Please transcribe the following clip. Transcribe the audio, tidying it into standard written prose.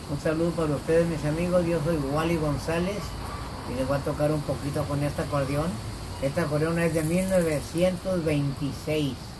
Un saludo para ustedes, mis amigos. Yo soy Wally González y les voy a tocar un poquito con este acordeón. Este acordeón es de 1926.